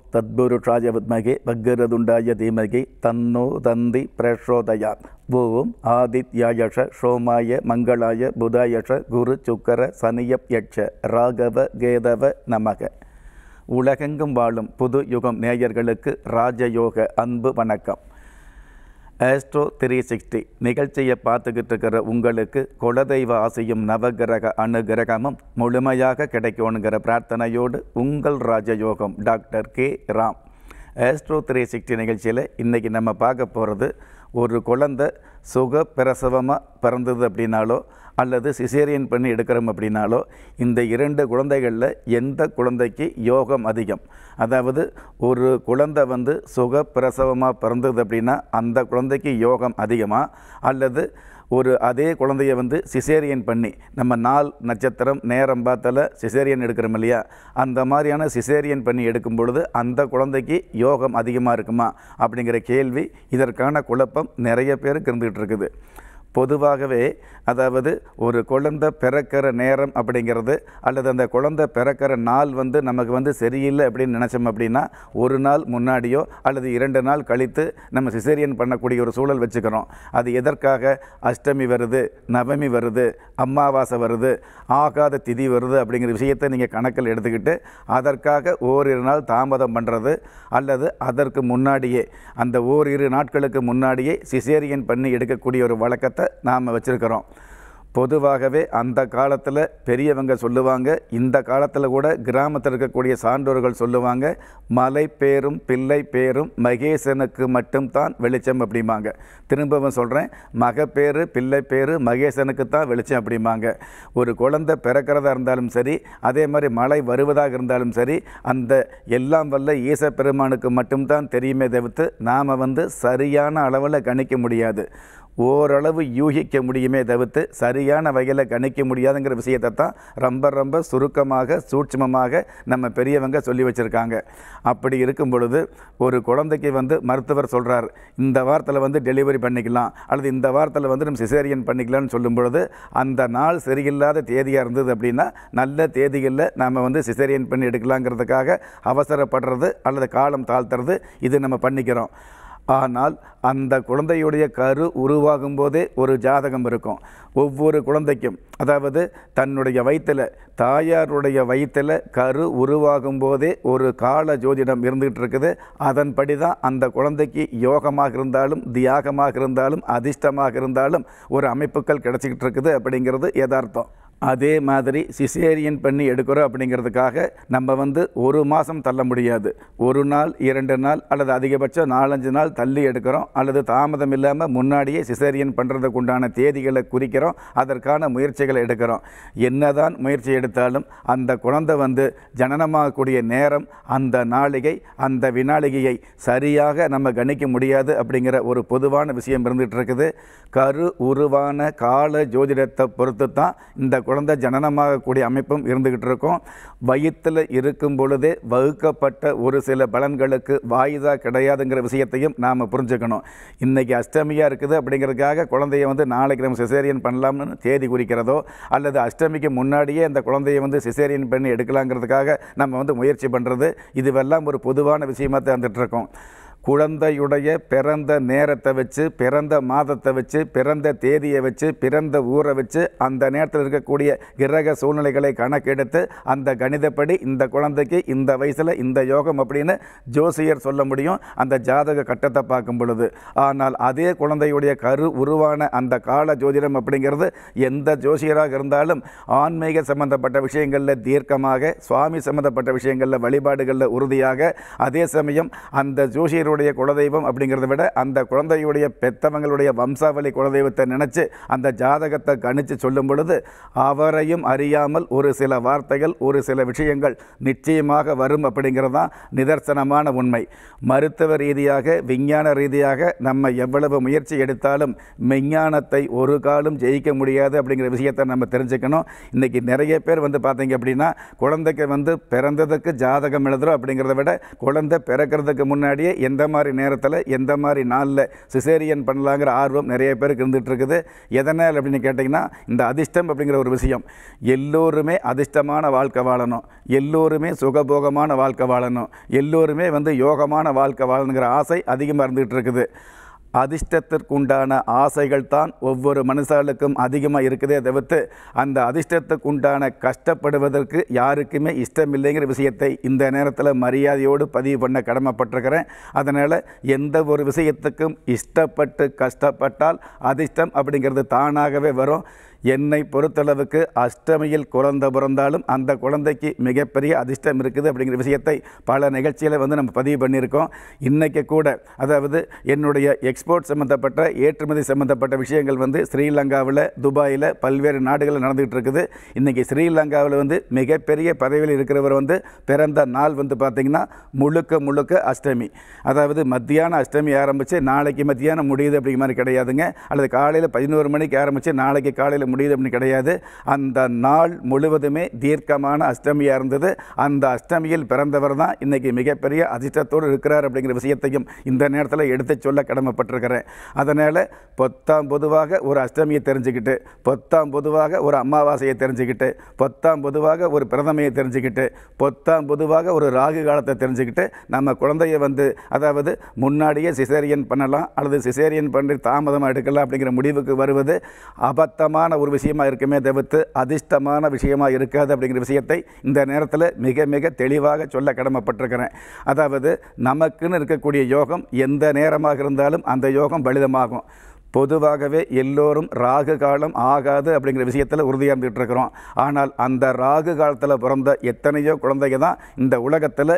தத்புருஷாய வித்மகே வக்கரதுண்டாய தீமகி தன்னோ தந்தி பிரசோதயாத். ஓம் ஆதித்யாயஷ சோமாய மங்களாய புதாயஷ குரு சுக்கர சனியப் யட்ச ராகவ கேதவ நமக. உலகெங்கும் வாழும் புது யுகம் நேயர்களுக்கு ராஜயோக அன்பு வணக்கம். ஆஸ்ட்ரோ 360 நிகழ்ச்சியை பார்த்துக்கிட்டு இருக்கிற உங்களுக்கு குலதெய்வ ஆசையும் நவகிரக அனுகிரகமும் முழுமையாக கிடைக்கணுங்கிற பிரார்த்தனையோடு உங்கள் ராஜயோகம் டாக்டர் K.Ram. ஆஸ்ட்ரோ 360 நிகழ்ச்சியில் இன்றைக்கி நம்ம பார்க்க போகிறது, ஒரு குழந்தை சுக பிரசவமாக பிறந்தது அப்படின்னாலோ அல்லது சிசேரியன் பண்ணி எடுக்கிறோம் அப்படின்னாலோ இந்த இரண்டு குழந்தைகளில் எந்த குழந்தைக்கு யோகம் அதிகம்? அதாவது ஒரு குழந்தை சுக பிரசவமாக பிறந்தது அப்படின்னா அந்த குழந்தைக்கு யோகம் அதிகமாக, அல்லது ஒரு அதே குழந்தைய சிசேரியன் பண்ணி நம்ம நாள் நட்சத்திரம் நேரம் பார்த்தால சிசேரியன் எடுக்கிறோம் இல்லையா, அந்த மாதிரியான சிசேரியன் பண்ணி எடுக்கும் பொழுது அந்த குழந்தைக்கு யோகம் அதிகமாக இருக்குமா அப்படிங்கிற கேள்வி, இதற்கான குழப்பம் நிறைய பேருக்கு இருந்துகிட்டு இருக்குது. பொதுவாகவே அதாவது ஒரு குழந்தை பிறக்கிற நேரம் அப்படிங்கிறது அல்லது அந்த குழந்தை பிறக்கிற நாள் நமக்கு சரியில்லை அப்படின்னு நினச்சோம் அப்படின்னா ஒரு நாள் முன்னாடியோ அல்லது 2 நாள் கழித்து நம்ம சிசேரியன் பண்ணக்கூடிய ஒரு சூழல் வச்சுக்கிறோம். அது எதற்காக? அஷ்டமி வருது, நவமி வருது, அமாவாசை வருது, ஆகாத திதி வருது அப்படிங்கிற விஷயத்தை நீங்கள் கணக்கில் எடுத்துக்கிட்டு அதற்காக ஓரிரு நாள் தாமதம் பண்ணுறது, அல்லது அதற்கு முன்னாடியே அந்த ஓரிரு நாட்களுக்கு முன்னாடியே சிசேரியன் பண்ணி எடுக்கக்கூடிய ஒரு வழக்கத்தை நாம் வச்சுருக்கிறோம். பொதுவாகவே அந்த காலத்தில் பெரியவங்க சொல்லுவாங்க, இந்த காலத்தில் கூட கிராமத்தில் இருக்கக்கூடிய சான்றோர்கள் சொல்லுவாங்க, மலை பேரும் பிள்ளை பேரும் மகேசனுக்கு மட்டும்தான் வெளிச்சம் அப்படிம்பாங்க. திரும்பவும் சொல்கிறேன், மகப்பேறு பிள்ளை பேரு மகேசனுக்கு தான் வெளிச்சம் அப்படிம்பாங்க. ஒரு குழந்தை பிறக்கிறதா இருந்தாலும் சரி, அதே மாதிரி மழை வருவதாக இருந்தாலும் சரி, அந்த எல்லாம் வல்ல ஈச பெருமானுக்கு மட்டும்தான் தெரியுமே தவிர்த்து நாம் சரியான அளவில் கணிக்க முடியாது. ஓரளவு யூகிக்க முடியுமே தவிர்த்து சரியான வகையில் கணிக்க முடியாதுங்கிற விஷயத்தை தான் ரொம்ப சுருக்கமாக சூட்சமமாக நம்ம பெரியவங்க சொல்லி வச்சுருக்காங்க. அப்படி இருக்கும் பொழுது ஒரு குழந்தைக்கு மருத்துவர் சொல்கிறார், இந்த வாரத்தில் டெலிவரி பண்ணிக்கலாம் அல்லது இந்த வாரத்தில் நம்ம சிசேரியன் பண்ணிக்கலாம்னு சொல்லும் பொழுது அந்த நாள் சரியில்லாத தேதியாக இருந்தது அப்படின்னா நல்ல தேதிகளில் நாம் சிசேரியன் பண்ணி எடுக்கலாங்கிறதுக்காக அவசரப்படுறது அல்லது காலம் தாழ்த்துறது இது நம்ம பண்ணிக்கிறோம். ஆனால் அந்த குழந்தையுடைய கரு உருவாகும் போதே ஒரு ஜாதகம் இருக்கும். ஒவ்வொரு குழந்தைக்கும், அதாவது தன்னுடைய வயிற்றில் தாயாருடைய வயிற்றில் கரு உருவாகும் போதே ஒரு கால ஜோதிடம் இருந்துகிட்டு இருக்குது. அதன்படி தான் அந்த குழந்தைக்கு யோகமாக இருந்தாலும் தியாகமாக இருந்தாலும் அதிர்ஷ்டமாக இருந்தாலும் ஒரு அமைப்புகள் கிடச்சிக்கிட்டு இருக்குது அப்படிங்கிறது யதார்த்தம். அதே மாதிரி சிசேரியன் பண்ணி எடுக்கிறோம் அப்படிங்கிறதுக்காக நம்ம ஒரு மாதம் தள்ள முடியாது. ஒரு நாள் 2 நாள் அல்லது அதிகபட்சம் 4-5 நாள் தள்ளி எடுக்கிறோம், அல்லது தாமதம் இல்லாமல் முன்னாடியே சிசேரியன் பண்ணுறதுக்கு உண்டான தேதிகளை குறிக்கிறோம், அதற்கான முயற்சிகளை எடுக்கிறோம். என்னதான் முயற்சி எடுத்தாலும் அந்த குழந்தை ஜனனமாகக்கூடிய நேரம், அந்த நாளிகை, அந்த வினாளிகையை சரியாக நம்ம கணிக்க முடியாது அப்படிங்கிற ஒரு பொதுவான விஷயம் இருந்துகிட்டு இருக்குது. கரு உருவான கால ஜோதிடத்தை பொறுத்து தான் இந்த குழந்தை ஜனனமாகக்கூடிய அமைப்பும் இருந்துகிட்டு இருக்கும். வயிற்றில் இருக்கும் பொழுதே வகுக்கப்பட்ட ஒரு சில பலன்களுக்கு வாய்தா கிடையாதுங்கிற விஷயத்தையும் நாம் புரிஞ்சுக்கணும். இன்றைக்கி அஷ்டமியாக இருக்குது அப்படிங்கிறதுக்காக குழந்தைய நாளைக்கு நம்ம சிசேரியன் பண்ணலாம்னு தேதி குறிக்கிறதோ, அல்லது அஷ்டமிக்கு முன்னாடியே அந்த குழந்தைய சிசேரியன் பண்ணி எடுக்கலாங்கிறதுக்காக நம்ம முயற்சி பண்ணுறது, இதுவெல்லாம் ஒரு பொதுவான விஷயமாக தந்துட்டு இருக்கோம். குழந்தையுடைய பிறந்த நேரத்தை வச்சு, பிறந்த மாதத்தை வச்சு, பிறந்த தேதியை வச்சு, பிறந்த ஊரை வச்சு, அந்த நேரத்தில் இருக்கக்கூடிய கிரக சூழ்நிலைகளை கணக்கெடுத்து அந்த கணிதப்படி இந்த குழந்தைக்கு இந்த வயசில் இந்த யோகம் அப்படின்னு ஜோசியர் சொல்ல முடியும் அந்த ஜாதக கட்டத்தை பார்க்கும் பொழுது. ஆனால் அதே குழந்தையுடைய கரு உருவான அந்த கால ஜோதிடம் அப்படிங்கிறது எந்த ஜோசியராக இருந்தாலும் ஆன்மீக சம்பந்தப்பட்ட விஷயங்களில் தீர்க்கமாக, சுவாமி சம்பந்தப்பட்ட விஷயங்களில் வழிபாடுகளில் உறுதியாக, அதே சமயம் அந்த ஜோசியர் குலதெய்வம் அப்படிங்கிறத விட அந்த குழந்தையுடைய பெத்தவங்களுடைய வம்சாவளி குலதெய்வத்தை நினைச்சு அந்த ஜாதகத்தை கணிச்சு சொல்லும் பொழுது அவரையும் அறியாமல் ஒரு சில வார்த்தைகள், ஒரு சில விஷயங்கள் நிச்சயமாக வரும் அப்படிங்கிறதான் நிதர்சனமான உண்மை. மருத்துவ ரீதியாக, விஞ்ஞான ரீதியாக நம்ம எவ்வளவு முயற்சி எடுத்தாலும் மெஞ்ஞானத்தை ஒரு காலம் ஜெயிக்க முடியாது அப்படிங்கிற விஷயத்தை நம்ம தெரிஞ்சுக்கணும். இன்றைக்கி நிறைய பேர் பார்த்தீங்க அப்படின்னா குழந்தைக்கு பிறந்ததுக்கு ஜாதகம் எழுதுகிறோம் அப்படிங்கிறத விட குழந்தை பிறக்கிறதுக்கு முன்னாடியே எந்த எந்த மாதிரி நேரத்தில் எந்த மாதிரி நாளில் சிசேரியன் பண்ணலாங்கிற ஆர்வம் நிறைய பேருக்கு இருந்துகிட்டு இருக்குது. எதனால் அப்படின்னு கேட்டிங்கன்னா, இந்த அதிர்ஷ்டம் அப்படிங்கிற ஒரு விஷயம், எல்லோருமே அதிர்ஷ்டமான வாழ்க்கை வாழணும், எல்லோருமே சுகபோகமான வாழ்க்கை வாழணும், எல்லோருமே யோகமான வாழ்க்கை வாழணுங்கிற ஆசை அதிகமாக இருந்துகிட்டு இருக்குது. அதிர்ஷ்டத்திற்குண்டான ஆசைகள் தான் ஒவ்வொரு மனுஷாளுக்கும் அதிகமாக இருக்குதே தவிர்த்து அந்த அதிர்ஷ்டத்துக்குண்டான கஷ்டப்படுவதற்கு யாருக்குமே இஷ்டம் இல்லைங்கிற விஷயத்தை இந்த நேரத்தில் மரியாதையோடு பதிவு பண்ண கடமைப்பட்டிருக்கிறேன். அதனால் எந்த ஒரு விஷயத்துக்கும் இஷ்டப்பட்டு கஷ்டப்பட்டால் அதிர்ஷ்டம் அப்படிங்கிறது தானாகவே வரும். என்னை பொறுத்தளவுக்கு அஷ்டமியில் குழந்தை பிறந்தாலும் அந்த குழந்தைக்கு மிகப்பெரிய அதிர்ஷ்டம் இருக்குது அப்படிங்கிற விஷயத்தை பல நிகழ்ச்சியில் நம்ம பதிவு பண்ணியிருக்கோம். இன்றைக்கி கூட அதாவது என்னுடைய எக்ஸ்போர்ட் சம்மந்தப்பட்ட ஏற்றுமதி சம்மந்தப்பட்ட விஷயங்கள் ஸ்ரீலங்காவில், துபாயில், பல்வேறு நாடுகளில் நடந்துகிட்டு இருக்குது. இன்றைக்கி ஸ்ரீலங்காவில் மிகப்பெரிய பதவியில் இருக்கிறவர் பிறந்த நாள் பார்த்திங்கன்னா முழுக்க அஷ்டமி. அதாவது மத்தியான அஷ்டமி ஆரம்பித்து நாளைக்கு மத்தியானம் முடியுது அப்படிங்கிற மாதிரி கிடையாதுங்க. அல்லது காலையில் 11 மணிக்கு ஆரம்பித்து நாளைக்கு காலையில் முடியுது அப்படின்னு கிடையாது. அந்த நாள் முழுவதுமே தீர்க்கமான அஷ்டமியாக இருந்தது. அந்த அஷ்டமியில் பிறந்தவர் தான் இன்றைக்கி மிகப்பெரிய அதிர்ஷ்டத்தோடு இருக்கிறார் அப்படிங்கிற விஷயத்தையும் இந்த நேரத்தில் எடுத்து சொல்ல கடமைப்பட்டிருக்கிறேன். அதனால் பொதுவாக ஒரு அஷ்டமியை தெரிஞ்சுக்கிட்டு, பொதுவாக ஒரு அமாவாசையை தெரிஞ்சுக்கிட்டு, பொதுவாக ஒரு பிரதமையை தெரிஞ்சுக்கிட்டு, பொதுவாக ஒரு ராகு காலத்தை தெரிஞ்சுக்கிட்டு நம்ம குழந்தைய அதாவது முன்னாடியே சிசேரியன் பண்ணலாம் அல்லது சிசேரியன் பண்ணி தாமதமாக எடுக்கலாம் அப்படிங்கிற முடிவுக்கு வருவது அபத்தமான ஒரு விஷயமா இருக்குமே தவிர்த்து அதிர்ஷ்டமான விஷயமா இருக்காது அப்படிங்கிற விஷயத்தை இந்த நேரத்தில் மிக மிக தெளிவாக சொல்ல கடமைப்பட்டிருக்கிறேன். அதாவது நமக்குன்னு இருக்கக்கூடிய யோகம் எந்த நேரமாக இருந்தாலும் அந்த யோகம் பலிதமாகும். பொதுவாகவே எல்லோரும் ராகு காலம் ஆகாது அப்படிங்கிற விஷயத்தில் உறுதியாக இருந்துகிட்டு இருக்கிறோம். ஆனால் அந்த ராகு காலத்தில் பிறந்த எத்தனையோ குழந்தைங்க தான் இந்த உலகத்தில்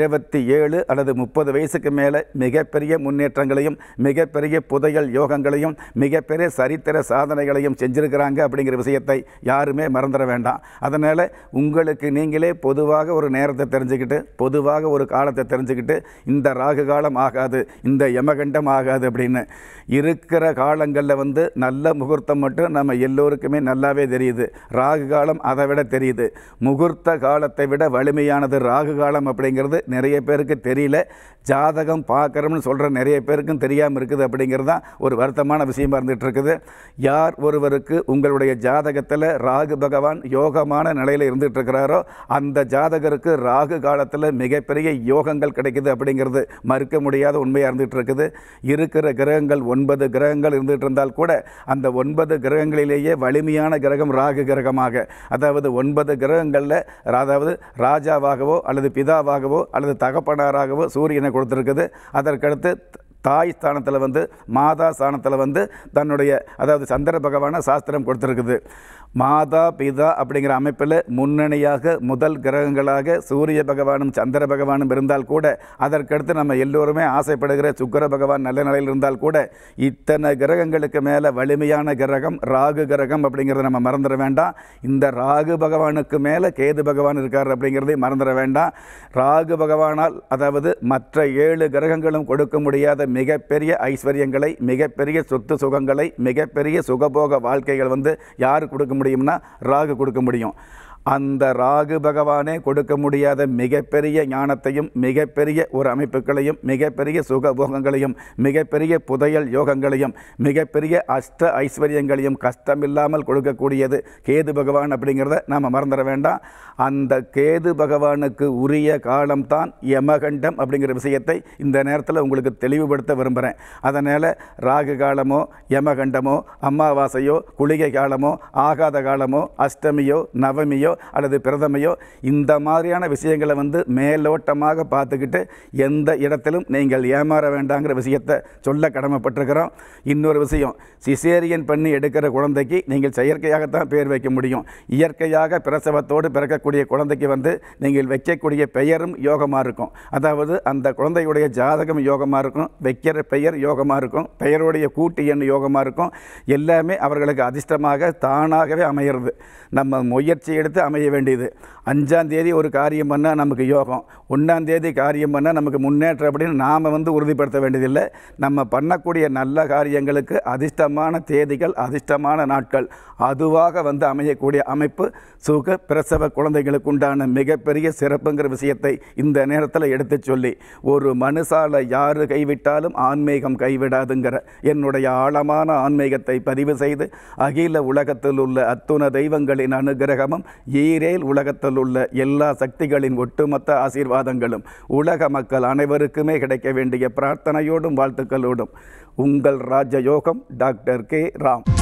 27 அல்லது 30 வயசுக்கு மேலே மிகப்பெரிய முன்னேற்றங்களையும் மிகப்பெரிய புதையல் யோகங்களையும் மிகப்பெரிய சரித்திர சாதனைகளையும் செஞ்சுருக்கிறாங்க அப்படிங்கிற விஷயத்தை யாருமே மறந்துட வேண்டாம். அதனால் உங்களுக்கு நீங்களே பொதுவாக ஒரு நேரத்தை தெரிஞ்சுக்கிட்டு, பொதுவாக ஒரு காலத்தை தெரிஞ்சுக்கிட்டு, இந்த ராகு காலம் ஆகாது, இந்த யமகண்டம் ஆகாது அப்படின்னு இருக்கிற காலங்களில் நல்ல முகூர்த்தம் மட்டும் நம்ம எல்லோருக்குமே நல்லாவே தெரியுது. ராகு காலம் அதை விட தெரியுது. முகூர்த்த காலத்தை விட வலிமையானது ராகு காலம் அப்படிங்கிறது நிறைய பேருக்கு தெரியல. ஜாதகம் பார்க்குறோம்னு சொல்கிற நிறைய பேருக்கும் தெரியாமல் இருக்குது அப்படிங்கிறது தான் ஒரு வருத்தமான விஷயமா இருந்துகிட்டு இருக்குது. யார் ஒருவருக்கு உங்களுடைய ஜாதகத்தில் ராகு பகவான் யோகமான நிலையில் இருந்துகிட்டு இருக்கிறாரோ அந்த ஜாதகருக்கு ராகு காலத்தில் மிகப்பெரிய யோகங்கள் கிடைக்குது அப்படிங்கிறது மறுக்க முடியாத உண்மையாக இருந்துகிட்டு இருக்குது. இருக்கிற கிரகங்கள் 9 கிரகங்கள் இருந்துகிட்டு இருந்தால் கூட அந்த 9 கிரகங்களிலேயே வலிமையான கிரகம் ராகு கிரகமாக, அதாவது 9 கிரகங்களில் அதாவது ராஜாவாகவோ அல்லது பிதாவாகவோ அல்லது தகப்பனாராகவோ சூரியனை கொடுத்துருக்குது. அதற்கடுத்து தாய் ஸ்தானத்தில் மாதா ஸ்தானத்தில் தன்னுடைய அதாவது சந்திர பகவானை சாஸ்திரம் கொடுத்துருக்குது. மாதா பிதா அப்படிங்கிற அமைப்பில் முன்னணியாக முதல் கிரகங்களாக சூரிய பகவானும் சந்திர பகவானும் இருந்தால் கூட அதற்கடுத்து நம்ம எல்லோருமே ஆசைப்படுகிற சுக்கிர பகவான் நல்ல நிலையில் இருந்தால் கூட இத்தனை கிரகங்களுக்கு மேலே வலிமையான கிரகம் ராகு கிரகம் அப்படிங்கிறத நம்ம மறந்துட வேண்டாம். இந்த ராகு பகவானுக்கு மேலே கேது பகவான் இருக்கார் அப்படிங்கிறதை மறந்துட வேண்டாம். ராகு பகவானால் அதாவது மற்ற 7 கிரகங்களும் கொடுக்க முடியாத மிகப்பெரிய ஐஸ்வர்யங்களை, மிகப்பெரிய சொத்து சுகங்களை, மிகப்பெரிய சுகபோக வாழ்க்கைகள் யார் கொடுக்க முடியும்னா ராகு கொடுக்க முடியும். அந்த ராகு பகவானே கொடுக்க முடியாத மிகப்பெரிய ஞானத்தையும் மிகப்பெரிய ஒரு அமைப்புகளையும் மிகப்பெரிய சுகபோகங்களையும் மிகப்பெரிய புதையல் யோகங்களையும் மிகப்பெரிய அஷ்ட ஐஸ்வர்யங்களையும் கஷ்டமில்லாமல் கொடுக்கக்கூடியது கேது பகவான் அப்படிங்கிறத நாம் மறந்துட வேண்டாம். அந்த கேது பகவானுக்கு உரிய காலம்தான் யமகண்டம் அப்படிங்கிற விஷயத்தை இந்த நேரத்தில் உங்களுக்கு தெளிவுபடுத்த விரும்புகிறேன். அதனால் ராகு காலமோ யமகண்டமோ அமாவாசையோ குளிகை காலமோ ஆகாத காலமோ அஷ்டமியோ நவமியோ அல்லது பிரதமையோ இந்த மாதிரியான விஷயங்களை மேலோட்டமாக பார்த்துக்கிட்டு எந்த இடத்திலும் நீங்கள் ஏமாற வேண்டாங்கிற விஷயத்தை சொல்ல கடமைப்பட்டிருக்கிறோம். இன்னொரு விஷயம், சிசேரியன் பண்ணி எடுக்கிற குழந்தைக்கு நீங்கள் செயற்கையாகத்தான் பேர் வைக்க முடியும். இயற்கையாக பிரசவத்தோடு பிறக்கக்கூடிய குழந்தைக்கு நீங்கள் வைக்கக்கூடிய பெயரும் யோகமாக இருக்கும். அதாவது அந்த குழந்தையுடைய ஜாதகம் யோகமாக இருக்கும், வைக்கிற பெயர் யோகமாக இருக்கும், பெயருடைய கூட்டு எண் யோகமாக இருக்கும். எல்லாமே அவர்களுக்கு அதிர்ஷ்டமாக தானாகவே அமையிறது. நம்ம முயற்சி எடுத்து அமைய வேண்டியது. 5ஆம் தேதி ஒரு காரியம் பண்ணால் நமக்கு யோகம், 1ஆம் தேதி காரியம் பண்ணால் நமக்கு முன்னேற்றம் அப்படின்னு நாம் உறுதிப்படுத்த வேண்டியதில்லை. நம்ம பண்ணக்கூடிய நல்ல காரியங்களுக்கு அதிர்ஷ்டமான தேதிகள், அதிர்ஷ்டமான நாட்கள் அதுவாக அமையக்கூடிய அமைப்பு சுக பிரசவ குழந்தைகளுக்கு உண்டான மிகப்பெரிய சிறப்புங்கிற விஷயத்தை இந்த நேரத்தில் எடுத்து சொல்லி, ஒரு மனுஷால யாரு கைவிட்டாலும் ஆன்மீகம் கைவிடாதுங்கிற என்னுடைய ஆழமான ஆன்மீகத்தை பதிவு செய்து, அகில உலகத்தில் உள்ள அத்துண தெய்வங்களின் அனுகிரகமும் ஈரேல் உலகத்தில் உள்ள எல்லா சக்திகளின் ஒட்டுமொத்த ஆசீர்வாதங்களும் உலக மக்கள் அனைவருக்குமே கிடைக்க வேண்டிய பிரார்த்தனையோடும் வாழ்த்துக்களோடும் உங்கள் ராஜயோகம் டாக்டர் K.Ram.